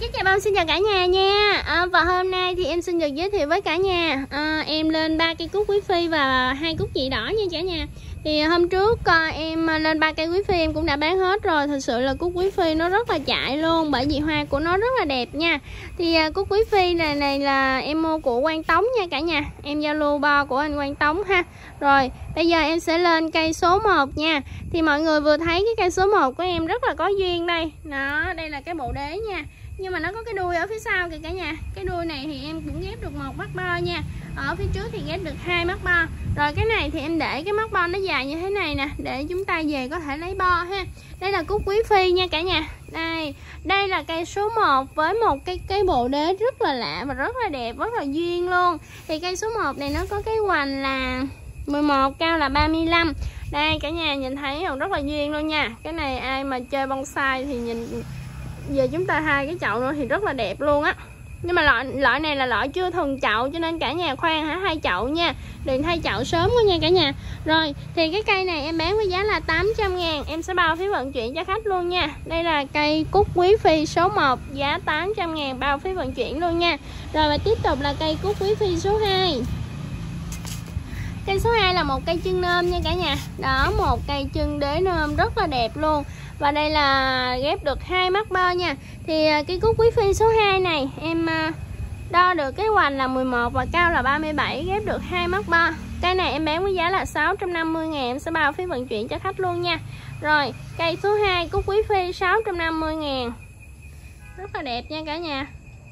Chào bạn, xin chào cả nhà nha. Và hôm nay thì em xin được giới thiệu với cả nhà em lên 3 cây cúc quý phi và 2 cúc nhị đỏ nha cả nhà. Thì hôm trước em lên 3 cây quý phi em cũng đã bán hết rồi. Thật sự là cúc quý phi nó rất là chạy luôn, bởi vì hoa của nó rất là đẹp nha. Thì cúc quý phi này là em mua của Quang Tống nha cả nhà. Em giao lưu bo của anh Quang Tống ha. Rồi bây giờ em sẽ lên cây số 1 nha. Thì mọi người vừa thấy cái cây số 1 của em rất là có duyên đây. Đó, đây là cái bộ đế nha. Nhưng mà nó có cái đuôi ở phía sau kìa cả nhà. Cái đuôi này thì em cũng ghép được 1 mắt bo nha. Ở phía trước thì ghép được 2 mắt bo. Rồi cái này thì em để cái mắt bo nó dài như thế này nè, để chúng ta về có thể lấy bo ha. Đây là cúc quý phi nha cả nhà. Đây là cây số 1 với một cái bộ đế rất là lạ và rất là đẹp, rất là duyên luôn. Thì cây số 1 này nó có cái hoành là 11, cao là 35. Đây cả nhà nhìn thấy không, rất là duyên luôn nha. Cái này ai mà chơi bonsai thì nhìn về chúng ta hai cái chậu nữa thì rất là đẹp luôn á. Nhưng mà loại này là loại chưa thuần chậu, cho nên cả nhà khoan hai chậu nha, đừng thay chậu sớm quá nha cả nhà. Rồi thì cái cây này em bán với giá là 800.000, em sẽ bao phí vận chuyển cho khách luôn nha. Đây là cây cúc quý phi số 1, giá 800.000 bao phí vận chuyển luôn nha. Rồi và tiếp tục là cây cúc quý phi số 2. Cây số 2 là một cây chân nôm nha cả nhà. Đó, một cây chân đế nôm rất là đẹp luôn. Và đây là ghép được 2 mắt bo nha. Thì cái cúc quý phi số 2 này em đo được cái hoành là 11 và cao là 37, ghép được 2 mắt bo. Cây này em bán với giá là 650.000, em sẽ bao phí vận chuyển cho khách luôn nha. Rồi, cây số 2 cúc quý phi 650.000. Rất là đẹp nha cả nhà.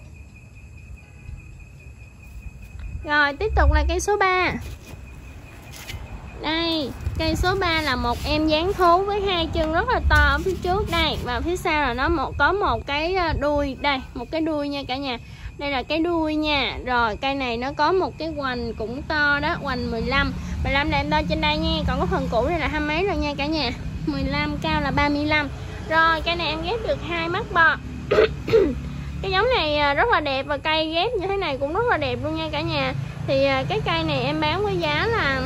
Rồi, tiếp tục là cây số 3. Đây, cây số 3 là một em dáng thú với 2 chân rất là to ở phía trước đây, và phía sau là nó có một cái đuôi đây, một cái đuôi nha cả nhà. Đây là cái đuôi nha. Rồi cây này nó có một cái hoành cũng to đó, hoành 15 là em đo trên đây nha, còn có phần cũ này là 20 mấy rồi nha cả nhà. 15, cao là 35. Rồi cây này em ghép được 2 mắt bo. Cái giống này rất là đẹp và cây ghép như thế này cũng rất là đẹp luôn nha cả nhà. Thì cái cây này em bán với giá là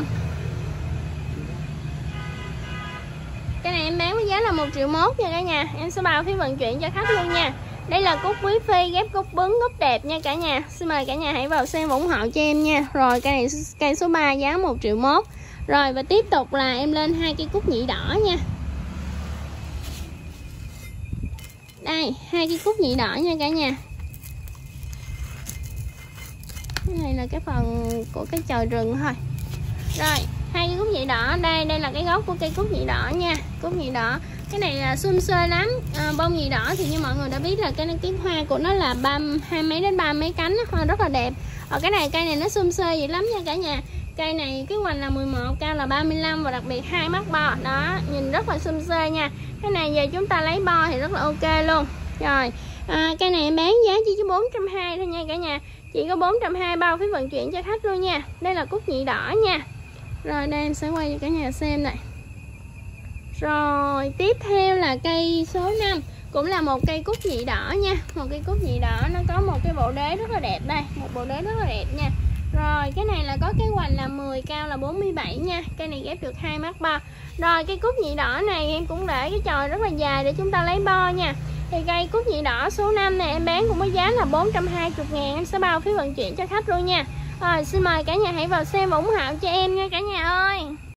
$1,1 triệu nha cả nhà. Em sẽ bao phí vận chuyển cho khách luôn nha. Đây là cúc quý phi ghép cúc bứng gốc đẹp nha cả nhà. Xin mời cả nhà hãy vào xem ủng hộ cho em nha. Rồi cây này cây số 3 giá $1,1 triệu. Rồi và tiếp tục là em lên 2 cây cúc nhị đỏ nha. Đây, 2 cây cúc nhị đỏ nha cả nhà. Cái này là cái phần của cái chồi rừng thôi. Rồi 2 cây cúc nhị đỏ, đây là cái gốc của cây cúc nhị đỏ nha. Cúc nhị đỏ cái này là sum xuê lắm. Bông nhị đỏ thì như mọi người đã biết là cái hoa của nó là 20 mấy đến 30 mấy cánh, hoa rất là đẹp. Ở cái này cây này nó sum xuê vậy lắm nha cả nhà. Cây này cái hoành là 11, cao là 35 và đặc biệt 2 mắt bo. Đó, nhìn rất là sum xuê nha. Cái này về chúng ta lấy bo thì rất là ok luôn. Rồi cây này em bán giá chỉ có 420 thôi nha cả nhà. Chỉ có 420 bao phí vận chuyển cho khách luôn nha. Đây là cúc nhị đỏ nha. Rồi đây em sẽ quay cho cả nhà xem này. Rồi tiếp theo là cây số 5, cũng là một cây cúc nhị đỏ nha. Một cây cúc nhị đỏ nó có một cái bộ đế rất là đẹp đây, một bộ đế rất là đẹp nha. Rồi cái này là có cái hoành là 10, cao là 47 nha. Cây này ghép được 2 mắt bo. Rồi cây cúc nhị đỏ này em cũng để cái chồi rất là dài để chúng ta lấy bo nha. Thì cây cúc nhị đỏ số 5 này em bán cũng với giá là 420.000, em sẽ bao phí vận chuyển cho khách luôn nha. Rồi xin mời cả nhà hãy vào xem và ủng hộ cho em nha cả nhà ơi.